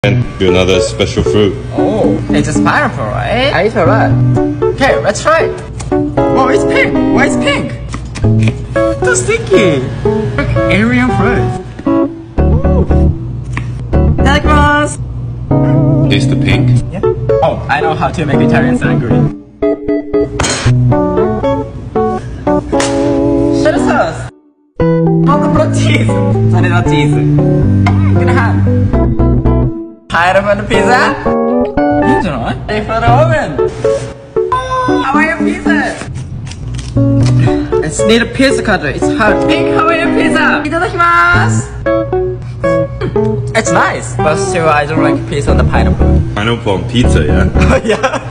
And another special fruit. Oh, it's a pineapple, right? I eat a lot. Okay, let's try it. Oh, it's pink. Why it's pink? Too sticky. Aryan fruit. Delicious. Taste the pink. Yeah. Oh, I know how to make Italians angry. Shut sauce. Multiple cheese. Vanilla cheese. Gonna have. Pineapple pizza? You know what? Ready for the oven. Hawaiian pizza. Let's need a pizza cutter. It's hot. Pink Hawaiian pizza. Itadakimasu. It's nice, but still I don't like pizza on the pineapple. Pineapple on pizza, yeah? Yeah.